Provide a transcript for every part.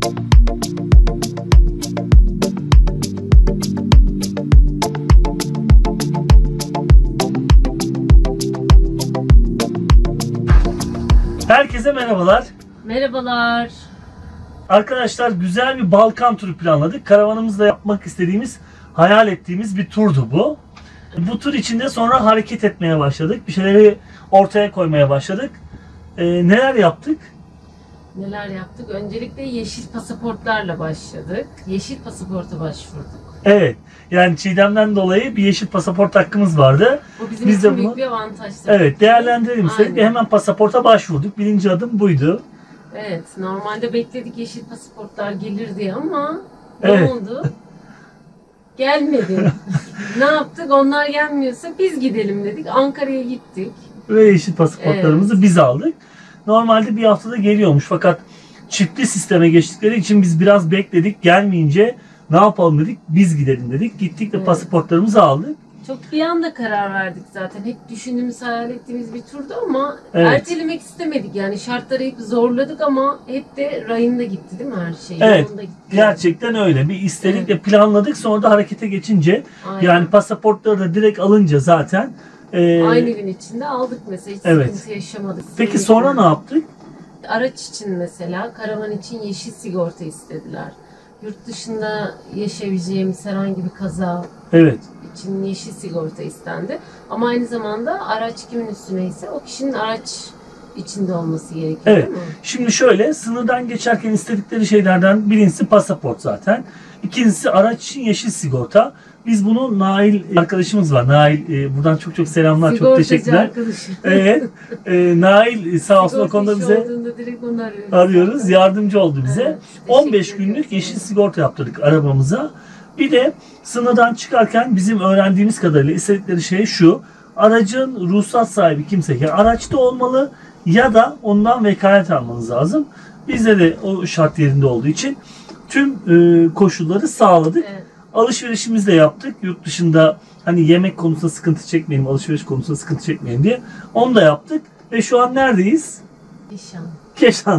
Herkese merhabalar. Merhabalar. Arkadaşlar güzel bir Balkan turu planladık. Karavanımızda yapmak istediğimiz, hayal ettiğimiz bir turdu bu. Bu tur içinde sonra hareket etmeye başladık. Bir şeyleri ortaya koymaya başladık. Neler yaptık? Neler yaptık? Öncelikle yeşil pasaportlarla başladık. Yeşil pasaporta başvurduk. Evet. Yani Çiğdem'den dolayı bir yeşil pasaport hakkımız vardı. Bu bizim Biz için de büyük bunu, bir avantaj. evet, değerlendirelim istedik Aynen. ve hemen pasaporta başvurduk. Birinci adım buydu. Evet. Normalde bekledik yeşil pasaportlar gelir diye ama Evet. ne oldu? Gelmedi. Ne yaptık? Onlar gelmiyorsa biz gidelim dedik. Ankara'ya gittik. Ve yeşil pasaportlarımızı biz aldık. Normalde bir haftada geliyormuş fakat çiftli sisteme geçtikleri için biz biraz bekledik. Gelmeyince ne yapalım dedik, biz gidelim dedik. Gittik de Evet. pasaportlarımızı aldık. Çok bir anda karar verdik zaten. Hep düşündüğümüz, hayal ettiğimiz bir turdu ama Evet. ertelemek istemedik. Yani şartları hep zorladık ama hep de rayında gitti değil mi her şey? Evet, Yolunda gitti. gerçekten öyle. Bir istedik de planladık, sonra da harekete geçince, Aynen. yani pasaportları da direkt alınca zaten. Aynı gün içinde aldık mesela. Hiç Evet. sıkıntı yaşamadık. Peki sonra ne yaptık? Araç için mesela, karavan için yeşil sigorta istediler. Yurt dışında yaşayabileceğimiz herhangi bir kaza Evet. için yeşil sigorta istendi. Ama aynı zamanda araç kimin üstüneyse o kişinin araç içinde olması gerekiyor Evet. değil mi? Şimdi şöyle, sınırdan geçerken istedikleri şeylerden birincisi pasaport zaten. İkincisi araç için yeşil sigorta. Biz bunu Nail arkadaşımız var. Nail, buradan çok selamlar, çok Sigortacı teşekkürler. arkadaşım. Evet. Nail sağ olsun o konuda Sigorta işi bize olduğunda direkt onu arıyoruz. arıyoruz. Yardımcı oldu bize. Evet, 15 teşekkür günlük ediyoruz. yeşil sigorta yaptırdık arabamıza. Bir de sınırdan çıkarken bizim öğrendiğimiz kadarıyla istedikleri şey şu: aracın ruhsat sahibi kimse, yani araçta olmalı ya da ondan vekalet almanız lazım. Bizde de o şart yerinde olduğu için tüm koşulları sağladık. Evet. Alışverişimizi de yaptık. Yurt dışında hani yemek konusunda sıkıntı çekmeyelim, alışveriş konusunda sıkıntı çekmeyelim diye. Onu da yaptık. Ve şu an neredeyiz? İnşallah. Keşan.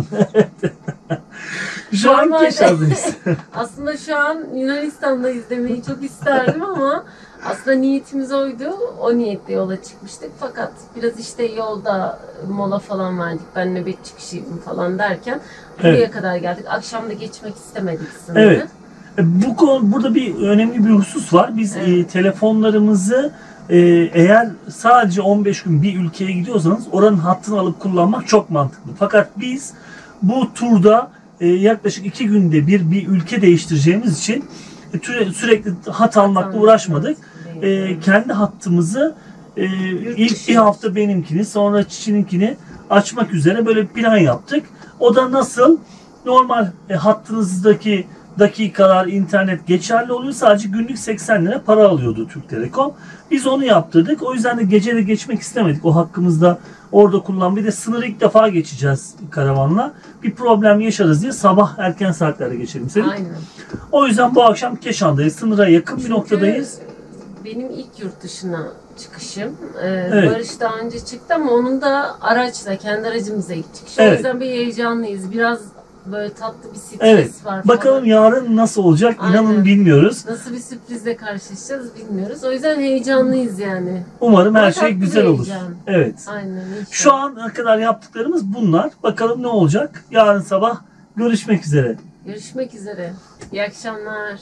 Şu an Normalde- Keşan'dayız. Aslında şu an Yunanistan'dayız demeyi çok isterdim ama aslında niyetimiz oydu. O niyetle yola çıkmıştık. Fakat biraz işte yolda mola falan verdik. Ben nöbet çıkışıydım falan derken buraya Evet. kadar geldik. Akşam da geçmek istemedik sınırı. Evet. Bu konu, burada bir önemli bir husus var. Biz Evet. telefonlarımızı eğer sadece 15 gün bir ülkeye gidiyorsanız oranın hattını alıp kullanmak çok mantıklı. Fakat biz bu turda yaklaşık 2 günde bir ülke değiştireceğimiz için sürekli hat almakla uğraşmadık. Kendi hattımızı ilk bir hafta benimkini, sonra Çiçi'ninkini açmak üzere böyle bir plan yaptık. O da nasıl? Normal hattınızdaki dakikalar, internet geçerli oluyor. Sadece günlük 80 lira para alıyordu Türk Telekom. Biz onu yaptırdık. O yüzden de gece de geçmek istemedik. O hakkımızda orada kullan. Bir de sınırı ilk defa geçeceğiz karavanla. Bir problem yaşarız diye sabah erken saatlerde geçelim istedik. Aynen. O yüzden bu akşam Keşan'dayız. Sınıra yakın bir Çünkü noktadayız. benim ilk yurt dışına çıkışım. Evet. Barış daha önce çıktı ama onun da araçla, kendi aracımızla ilk çıkışı. Evet. O yüzden bir heyecanlıyız. Biraz böyle tatlı bir stres Evet. var. Bakalım falan. yarın nasıl olacak? İnanın Aynen. bilmiyoruz. Nasıl bir sürprizle karşılaşacağız bilmiyoruz. O yüzden heyecanlıyız yani. Umarım her Ama şey tatlı bir güzel olur. heyecan. Evet. Aynen. inşallah. Şu ana kadar yaptıklarımız bunlar. Bakalım ne olacak? Yarın sabah görüşmek üzere. Görüşmek üzere. İyi akşamlar.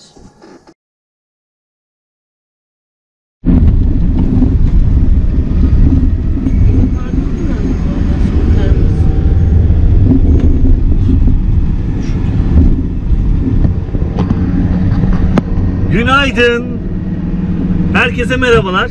Günaydın. Herkese merhabalar.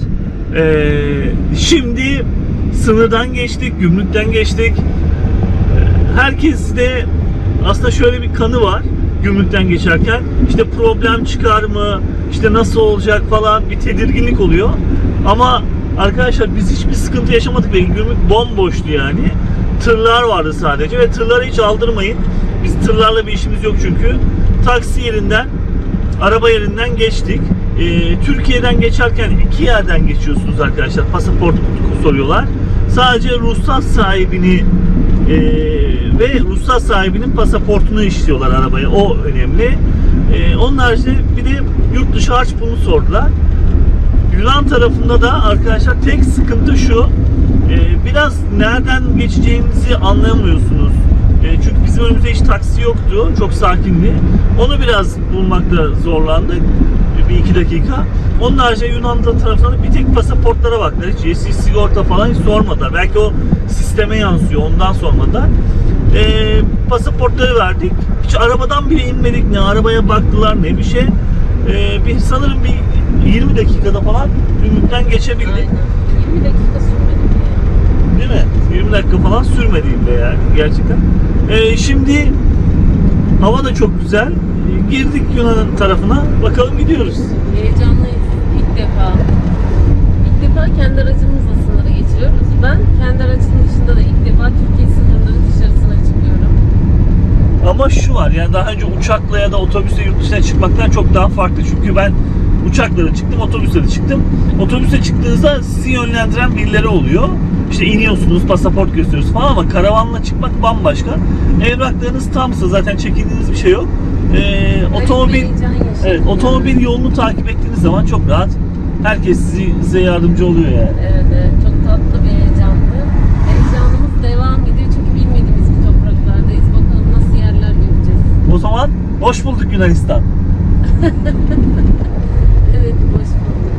Şimdi sınırdan geçtik, gümrükten geçtik. Herkes de aslında şöyle bir kanı var gümrükten geçerken. İşte problem çıkar mı, işte nasıl olacak falan, bir tedirginlik oluyor. Ama arkadaşlar biz hiçbir sıkıntı yaşamadık ve gümrük bomboştu yani. Tırlar vardı sadece ve tırları hiç aldırmayın. Biz tırlarla bir işimiz yok çünkü. Taksi yerinden, araba yerinden geçtik. Türkiye'den geçerken iki yerden geçiyorsunuz arkadaşlar. Pasaport soruyorlar. Sadece ruhsat sahibini ve ruhsat sahibinin pasaportunu istiyorlar arabaya. O önemli. Onun haricinde bir de yurt dışı harç pulunu sordular. Yunan tarafında da arkadaşlar tek sıkıntı şu. Biraz nereden geçeceğinizi anlayamıyorsunuz. Çünkü bizim önümüzde hiç taksi yoktu. Çok sakindi. Onu biraz bulmakta zorlandık. Bir iki dakika. Onun haricinde Yunan tarafında da bir tek pasaportlara baktılar. Hiç yeşil sigorta falan hiç sormadılar. Belki o sisteme yansıyor. Ondan sormadılar. Pasaportları verdik. Hiç arabadan bile inmedik. Ne arabaya baktılar ne bir şey. Sanırım bir 20 dakikada falan Gümrük'ten geçebildik. Aynen. 20 dakika sürmedi mi? Değil mi? 20 dakika falan sürmedi de yani gerçekten. Şimdi hava da çok güzel. Girdik Yunan tarafına. Bakalım gidiyoruz. Heyecanlıyız. İlk defa kendi aracımızla sınırı geçiriyoruz. Ben kendi aracımın dışında da ilk defa Türkiye sınırları dışarısına çıkıyorum. Ama şu var, yani daha önce uçakla ya da otobüsle yurt dışına çıkmaktan çok daha farklı. Çünkü ben uçakla da çıktım, otobüsle de çıktım. Otobüse çıktığınızda sizi yönlendiren birileri oluyor. İşte iniyorsunuz, pasaport gösteriyorsunuz falan, ama karavanla çıkmak bambaşka. Evraklarınız tamsa zaten çekindiğiniz bir şey yok. Otomobil yolunu takip ettiğiniz zaman çok rahat. Herkes size yardımcı oluyor yani. Evet, çok tatlı bir heyecanlı. Heyecanımız devam ediyor çünkü bilmediğimiz bir topraklardayız. Bakalım nasıl yerler göreceğiz. O zaman hoş bulduk Yunanistan. Evet, hoş bulduk.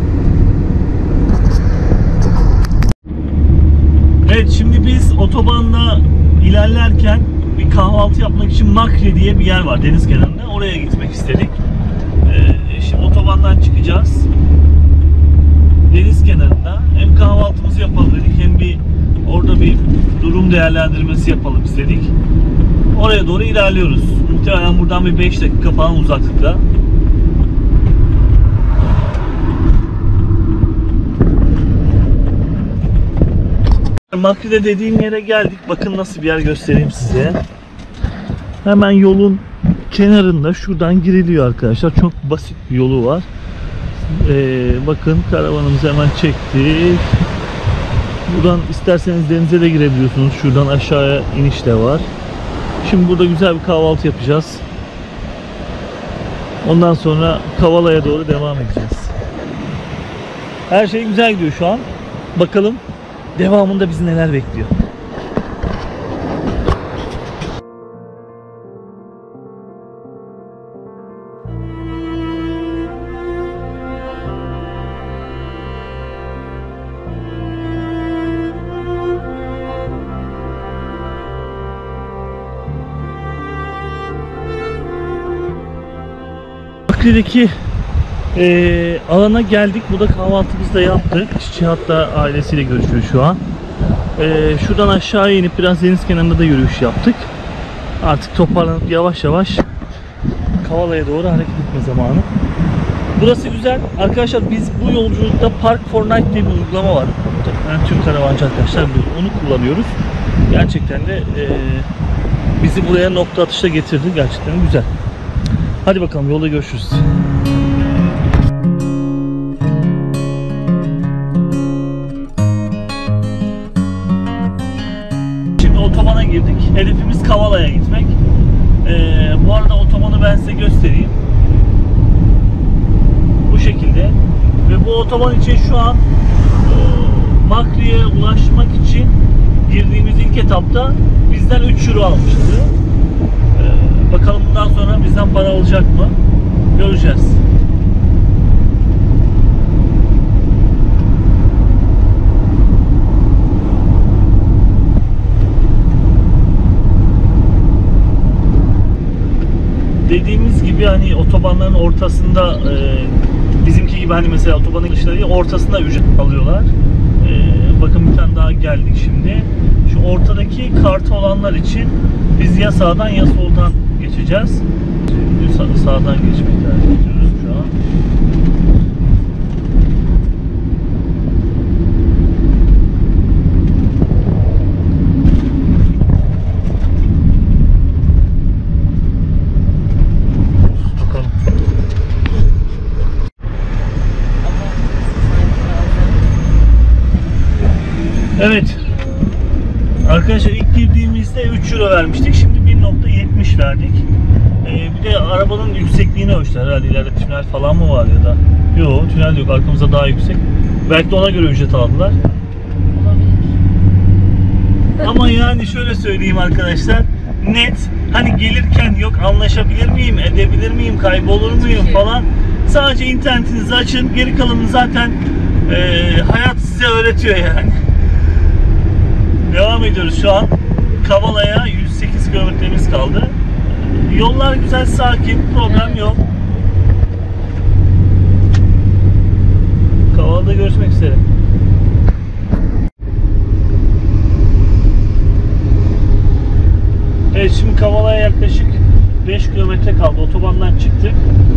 Evet, şimdi biz otobanda ilerlerken bir kahvaltı yapmak için Makri diye bir yer var deniz kenarında. Oraya gitmek istedik. Şimdi otobandan çıkacağız. Deniz kenarında hem kahvaltımızı yapalım dedik, hem bir orada bir durum değerlendirmesi yapalım istedik. Oraya doğru ilerliyoruz. Muhtemelen buradan bir 5 dakika falan uzaklıkta. Makri'de dediğim yere geldik. Bakın nasıl bir yer, göstereyim size. Hemen yolun kenarında şuradan giriliyor arkadaşlar. Çok basit bir yolu var. Bakın karavanımızı hemen çektik. Buradan isterseniz denize de girebiliyorsunuz. Şuradan aşağıya iniş de var. Şimdi burada güzel bir kahvaltı yapacağız. Ondan sonra Kavala'ya doğru devam edeceğiz. Her şey güzel gidiyor şu an. Bakalım devamında bizi neler bekliyor. Makri'deki alana geldik. Burada kahvaltımızı da yaptık. Cihat'la ailesiyle görüşüyor şu an. Şuradan aşağıya inip biraz deniz kenarında da yürüyüş yaptık. Artık toparlanıp yavaş yavaş Kavala'ya doğru hareket etme zamanı. Burası güzel. Arkadaşlar biz bu yolculukta Park for Night diye bir uygulama var. Yani Türk karavancı arkadaşlar onu kullanıyoruz. Gerçekten de bizi buraya nokta atışta getirdi. Gerçekten güzel. Hadi bakalım, yolda görüşürüz. Şimdi otobana girdik. Hedefimiz Kavala'ya gitmek. Bu arada otobanı ben size göstereyim. Bu şekilde. Ve bu otoban için şu an Makri'ye ulaşmak için girdiğimiz ilk etapta bizden 3 euro almıştı. Bakalım bundan sonra bizden para alacak mı? Göreceğiz. Dediğimiz gibi hani otobanların ortasında bizimki gibi hani mesela otobanın dışında değil, ortasında ücret alıyorlar. Bakın bir tane daha geldik şimdi. Şu ortadaki kartı olanlar için biz ya sağdan ya soldan geçeceğiz. Sağdan geçmeyi tercih ediyoruz şu an. Bakalım. Evet. Arkadaşlar ilk girdiğimiz tanesi de 3 euro vermiştik. Şimdi 1.70 verdik. Bir de arabanın yüksekliğini ölçtüler herhalde. İleride tünel falan mı var ya da? Yok, tünel yok. Arkamızda daha yüksek. Belki de ona göre ücret aldılar. Ama yani şöyle söyleyeyim arkadaşlar. Net, hani gelirken yok anlaşabilir miyim, edebilir miyim, kaybolur muyum falan. Sadece internetinizi açın. Geri kalanını zaten hayat size öğretiyor yani. Devam ediyoruz şu an. Kavala'ya 108 kilometremiz kaldı. Yollar güzel, sakin, problem yok. Kavala'da görüşmek üzere. Evet, şimdi Kavala'ya yaklaşık 5 kilometre kaldı. Otobandan çıktık.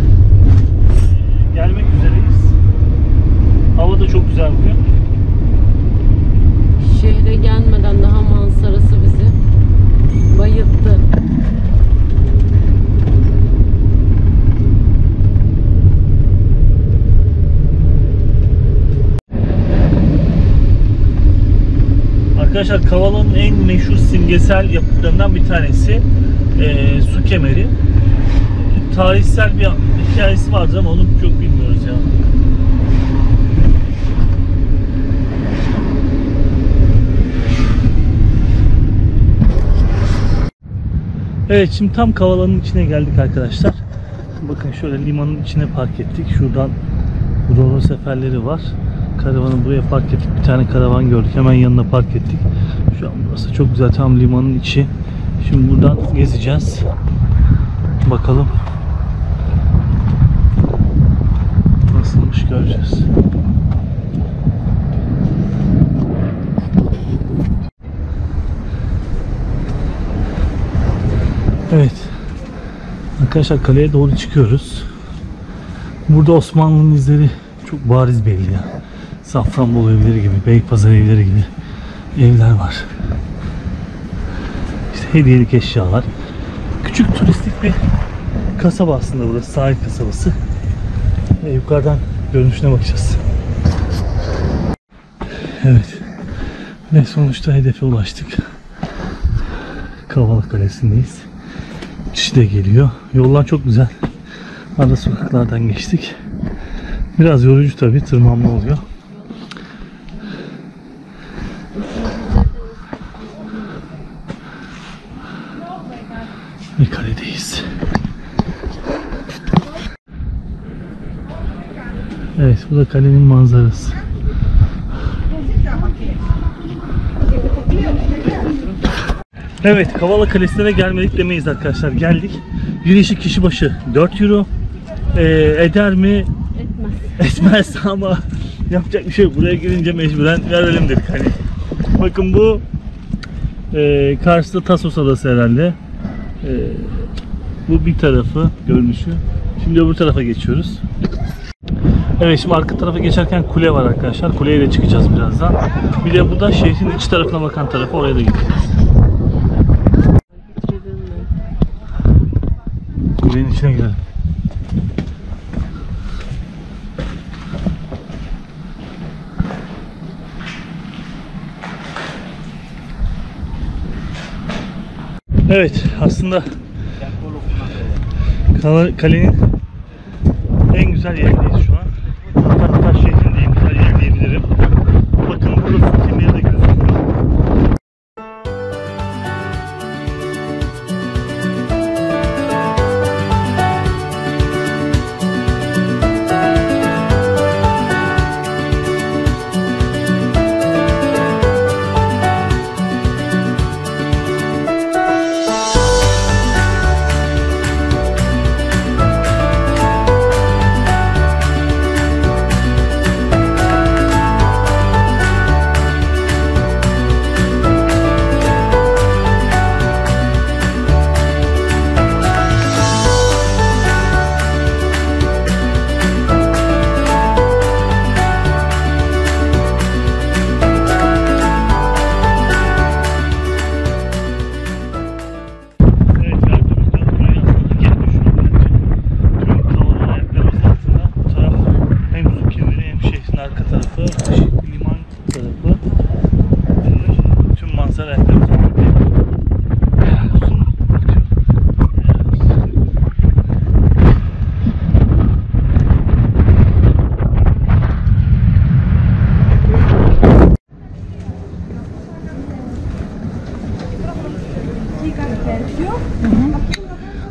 Gelmek üzereyiz. Hava da çok güzel bugün. Şehre gelmeden daha manzarası bizi bayılttı. Arkadaşlar Kavala'nın en meşhur simgesel yapıtlarından bir tanesi su kemeri. Tarihsel bir hikayesi vardır ama onu çok bilmiyoruz ya. Evet, şimdi tam Kavala'nın içine geldik arkadaşlar. Bakın şöyle limanın içine park ettik. Şuradan Roro seferleri var. Karavanı buraya park ettik. Bir tane karavan gördük. Hemen yanına park ettik. Şu an burası çok güzel. Tam limanın içi. Şimdi buradan gezeceğiz. Bakalım nasılmış göreceğiz. Evet. Arkadaşlar kaleye doğru çıkıyoruz. Burada Osmanlı'nın izleri çok bariz belli ya. Safranbolu evleri gibi, Beypazarı evleri gibi evler var. İşte hediyelik eşyalar. Küçük turistik bir kasaba aslında burası. Sahil kasabası. Yukarıdan görünüşüne bakacağız. Evet. Ve sonuçta hedefe ulaştık. Kavala Kalesi'ndeyiz. Uçuş de geliyor. Yollar çok güzel. Ara sokaklardan geçtik. Biraz yorucu tabii, tırmanma oluyor. Ve kaledeyiz. Evet, bu da kalenin manzarası. Evet, Kavala Kalesi'ne gelmedik demeyiz arkadaşlar. Geldik. Girişi kişi başı 4 euro. Eder mi? Etmez ama yapacak bir şey yok. Buraya girince mecburen verelim dedik hani. Bakın bu karşıda Tasos Adası herhalde. Bu bir tarafı görünüşü. Şimdi öbür tarafa geçiyoruz. Evet, şimdi arka tarafa geçerken kule var arkadaşlar. Kuleye de çıkacağız birazdan. Bir de bu da şehrin iç tarafına bakan tarafı. Oraya da gideceğiz. Kulenin içine girelim. Evet, aslında kalenin en güzel yerindeyiz şu an. Hatta şehrin de en güzel yeri diyebilirim. Bakın burada su kemeri de gözüküyor.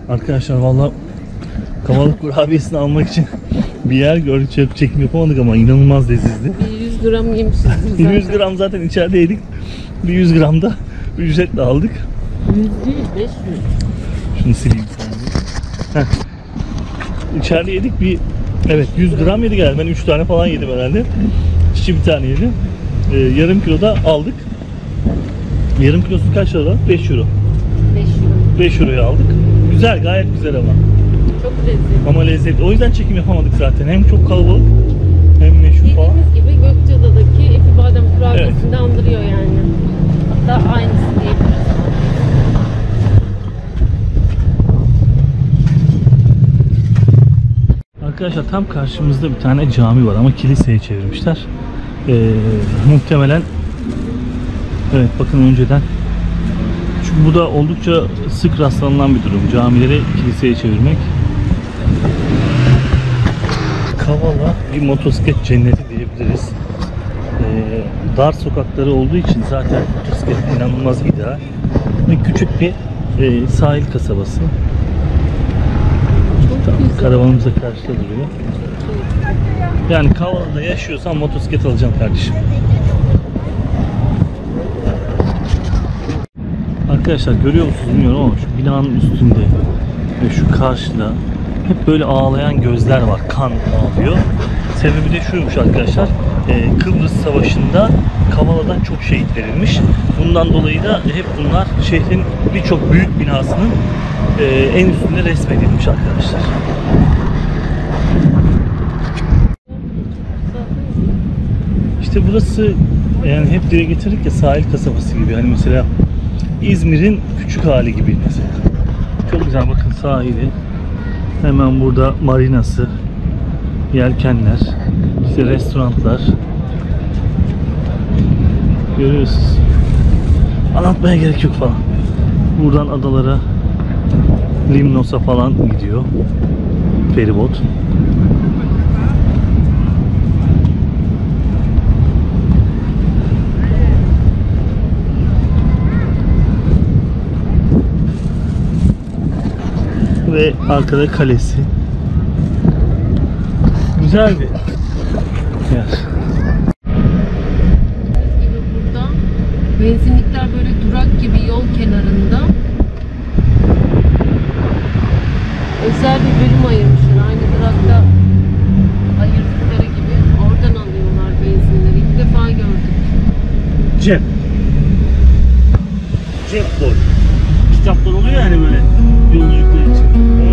Arkadaşlar valla Kavalık kurabiyesini almak için bir yer gördük, çekim yapamadık ama inanılmaz lezizdi. Bir 100 gram yemişizdir zaten. 100 gram zaten içeride yedik. Bir 100 gram da ücretle aldık. 100 değil 500. Şunu sileyim sana. İçeride yedik bir, evet 100 gram yedik herhalde. Ben 3 tane falan yedim herhalde. Çiçi bir tane yedi. Yarım kilo da aldık. Yarım kilosu kaç lira? 5 euro. 5 euro. 5 euroya aldık. Güzel, gayet güzel ama. Çok lezzetli. Ama lezzetli. O yüzden çekim yapamadık zaten. Hem çok kalabalık hem meşhur falan. Dediğimiz gibi Gökçeada'daki Efi Badem kurabiyesini de andırıyor yani. Hatta aynısı diyebiliriz. Arkadaşlar tam karşımızda bir tane cami var ama kiliseye çevirmişler. Muhtemelen, evet bakın önceden, çünkü bu da oldukça sık rastlanılan bir durum, camileri kiliseye çevirmek. Kavala bir motosiklet cenneti diyebiliriz. Dar sokakları olduğu için zaten motosiklet inanılmaz ideal ve küçük bir sahil kasabası. Karavanımıza karşıda duruyor. Yani Kavala'da yaşıyorsan motosiklet alacaksın kardeşim. Arkadaşlar görüyor musunuz bilmiyorum ama şu binanın üstünde ve şu karşıda hep böyle ağlayan gözler var. Kan ağlıyor. Sebebi de şuymuş arkadaşlar. Kıbrıs Savaşı'nda Kavala'dan çok şehit verilmiş. Bundan dolayı da hep bunlar şehrin birçok büyük binasının en üstünde resmedilmiş arkadaşlar. İşte burası, yani hep dile getirdik ya, sahil kasabası gibi. Hani mesela İzmir'in küçük hali gibi mesela. Çok güzel, bakın sahili. Hemen burada marinası, yelkenler, işte restoranlar. Görüyorsunuz. Anlatmaya gerek yok falan. Buradan adalara, Limnos'a falan gidiyor feribot. Ve arkada kalesi. Güzel bir yer. Gibi burada benzinlikler böyle durak gibi yol kenarında. Özel bir bölüm ayırmışlar. Aynı durakta ayırdıkları gibi oradan alıyorlar benzinleri. İlk defa gördük. Cep. Cep boy. Kitaplar oluyor yani böyle yolculuklar için.